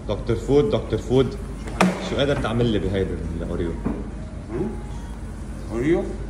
دكتور فود دكتور فود، شو قادر تعمل لي بهيدا الاوريو؟ اوريو